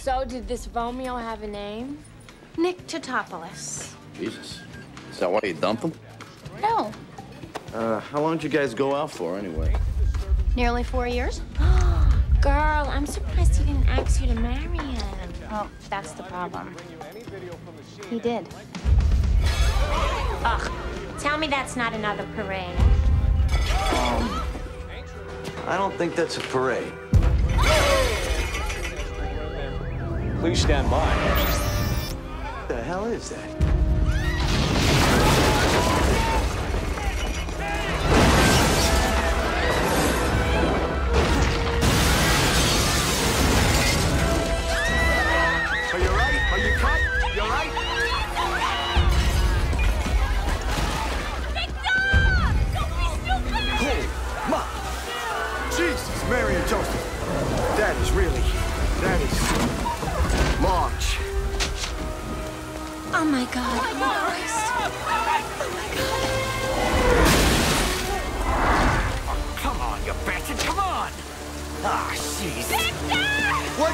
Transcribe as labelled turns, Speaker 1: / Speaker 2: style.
Speaker 1: So, did this Romeo have a name?
Speaker 2: Nick Totopoulos.
Speaker 3: Jesus. Is that why you dumped him?
Speaker 2: No.
Speaker 3: How long did you guys go out for, anyway?
Speaker 2: Nearly 4 years.
Speaker 1: Girl, I'm surprised he didn't ask you to marry him.
Speaker 2: Well, that's the problem. He did.
Speaker 1: Ugh, tell me that's not another parade.
Speaker 3: I don't think that's a parade.
Speaker 4: Please stand by.
Speaker 3: What the hell is that?
Speaker 5: Are you right? Are you cut? You right? Holy ma! Jesus, Mary and Joseph. That is large.
Speaker 1: Oh my God. Oh my Christ.
Speaker 5: Come on, you bastard, come on! Ah, jeez.
Speaker 1: Victor!
Speaker 5: Wait!